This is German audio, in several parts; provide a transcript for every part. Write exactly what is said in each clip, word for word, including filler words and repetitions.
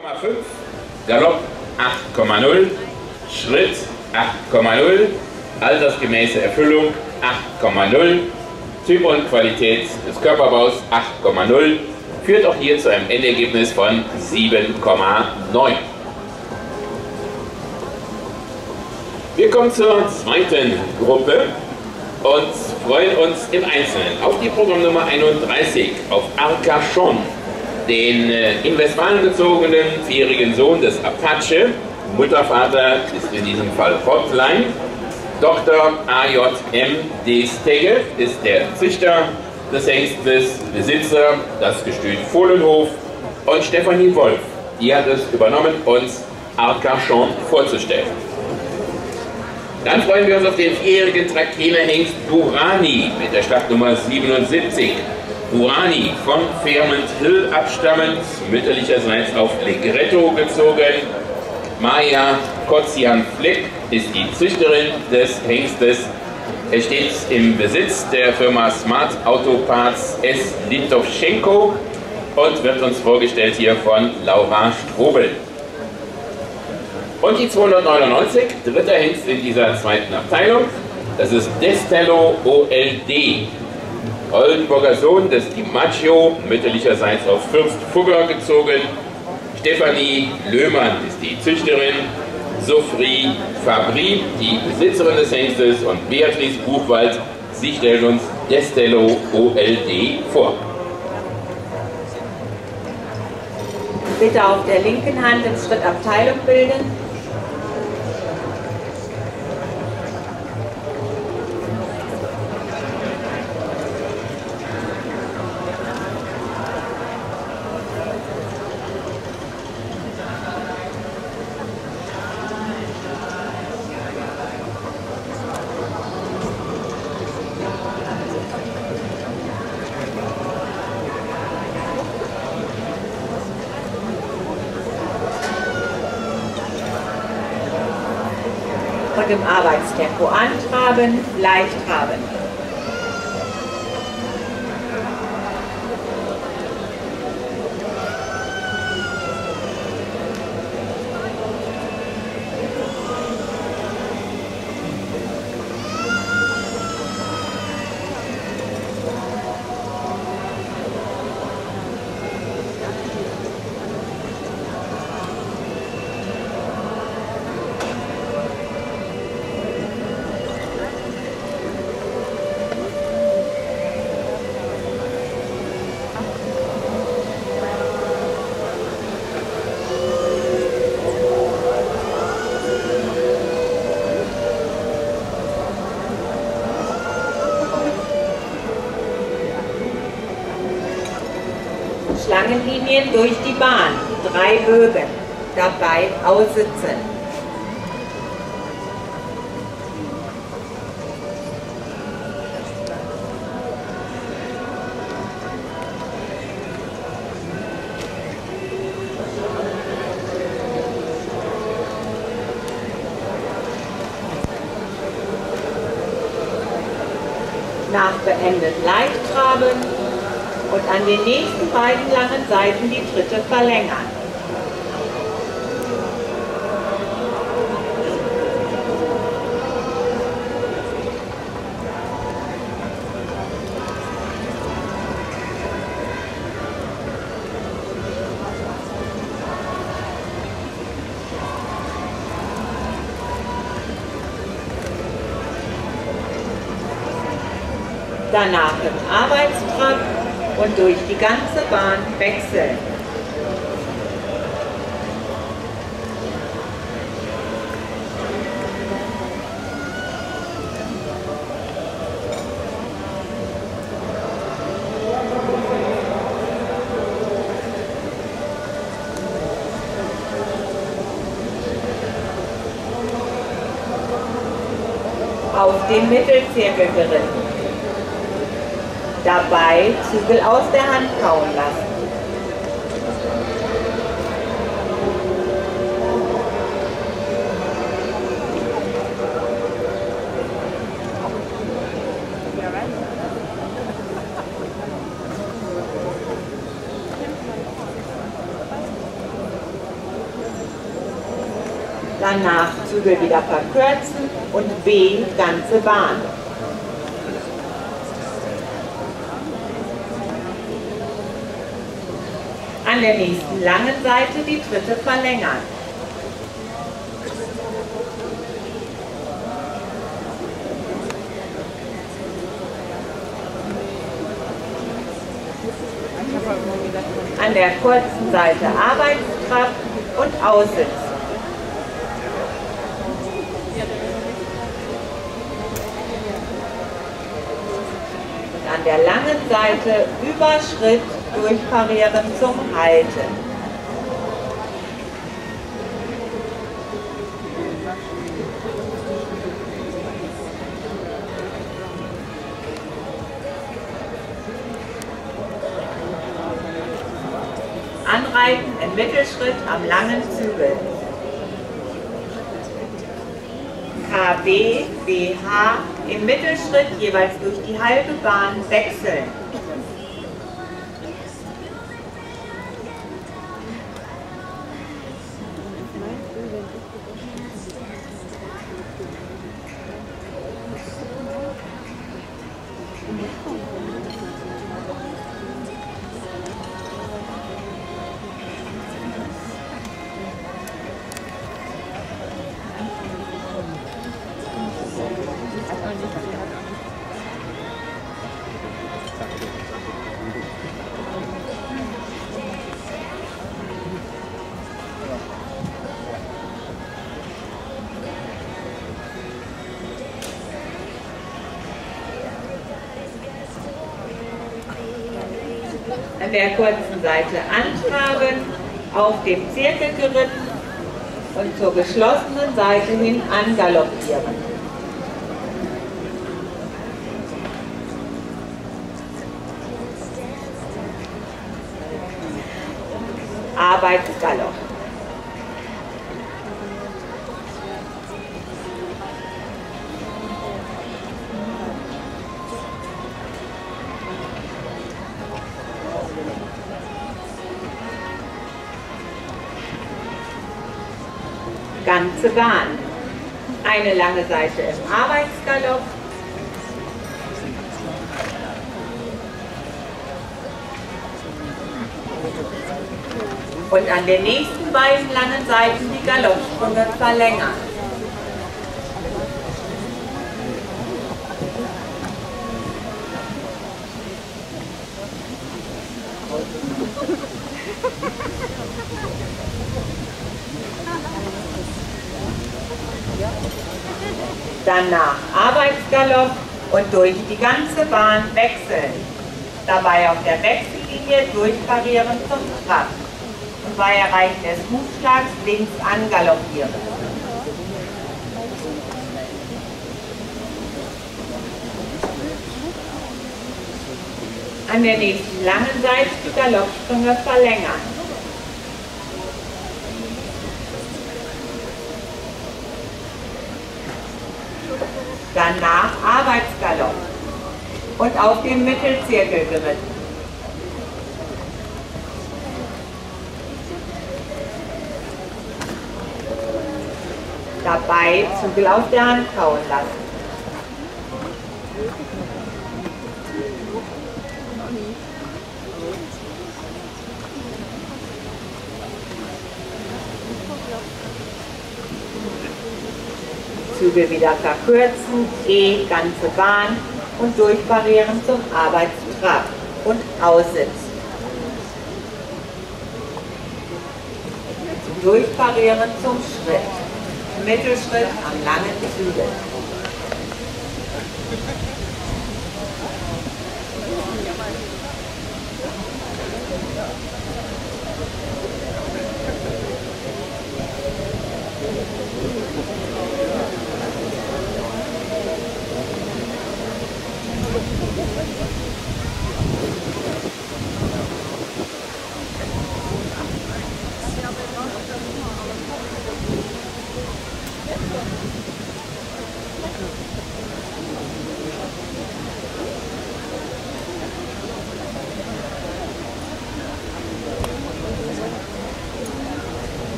Komma fünf, Galopp acht Komma null, Schritt acht Komma null, altersgemäße Erfüllung acht Komma null, Typ und Qualität des Körperbaus acht Komma null, führt auch hier zu einem Endergebnis von sieben Komma neun. Wir kommen zur zweiten Gruppe und freuen uns im Einzelnen auf die Programmnummer einunddreißig, auf Arcachon, den äh, in Westfalen gezogenen vierjährigen Sohn des Apache. Muttervater ist in diesem Fall Hotline. Doktor A J M de Stegge ist der Züchter des Hengstes, Besitzer, das Gestüt Fohlenhof, und Stefanie Wolf, die hat es übernommen, uns Arcachon vorzustellen. Dann freuen wir uns auf den vierjährigen Trakehner-Hengst Burani mit der Startnummer siebenundsiebzig. Burani von Fairmont Hill abstammend, mütterlicherseits auf Legretto gezogen. Maja Kotzian-Fleck ist die Züchterin des Hengstes. Er steht im Besitz der Firma Smart Auto Parts S. Litovschenko und wird uns vorgestellt hier von Laura Strobel. Und die zweihundertneunundneunzig, dritter Hengst in dieser zweiten Abteilung, das ist Destello O L D. Oldenburger Sohn des DiMaggio, mütterlicherseits auf Fürst Fugger gezogen. Stefanie Löhmann ist die Züchterin, Sophie Fabry, die Besitzerin des Hengstes, und Beatrice Buchwald, sie stellen uns Destello O L D vor. Bitte auf der linken Hand im Schritt Abteilung bilden. Und im Arbeitstempo antraben, leicht traben. Schlangenlinien durch die Bahn, drei Bögen, dabei aussitzen. Nach beendet leicht traben und an den nächsten beiden langen Seiten die Tritte verlängern. Danach im Arbeitstrab und durch die ganze Bahn wechseln. Auf dem Mittelzirkel geritten. Dabei Zügel aus der Hand kauen lassen. Danach Zügel wieder verkürzen und B ganze Bahn. An der nächsten langen Seite die dritte verlängern. An der kurzen Seite Arbeitstrab und aussitzen. Und an der langen Seite Überschritt durchparieren zum Halten. Anreiten im Mittelschritt am langen Zügel. K B, B H im Mittelschritt jeweils durch die halbe Bahn wechseln. An der kurzen Seite antraben, auf dem Zirkel geritten und zur geschlossenen Seite hin angaloppieren. Arbeitsgalopp. Ganze Bahn. Eine lange Seite im Arbeitsgalopp. Und an den nächsten beiden langen Seiten die Galoppsprünge verlängern. Danach Arbeitsgalopp und durch die ganze Bahn wechseln. Dabei auf der Wechsellinie durchparieren zum Trab. Und bei Erreichen des Hufschlags links angaloppieren. An der nächsten langen Seite die Galoppsprünge verlängern. Danach Arbeitsgalopp und auf dem Mittelzirkel geritten. Dabei Zügel auf der Hand kauen lassen. Zügel wieder verkürzen, E ganze Bahn und durchparieren zum Arbeitstrab und aussitzen. Durchparieren zum Schritt. Mittelschritt am langen Zügel.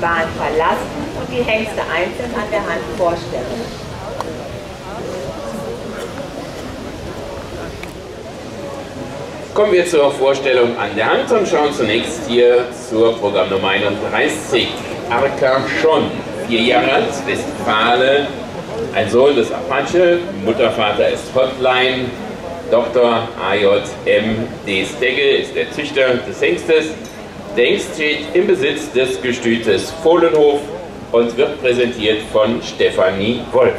Bahn verlassen und die Hengste einzeln an der Hand vorstellen. Kommen wir zur Vorstellung an der Hand und schauen zunächst hier zur Programmnummer einunddreißig. Arcachon, vier Jahre alt, Westfale, ein Sohn des Apache, Muttervater ist Hotline, Doktor A J M D Stegge ist der Züchter des Hengstes. Der Hengst steht im Besitz des Gestütes Fohlenhof und wird präsentiert von Stefanie Wolf.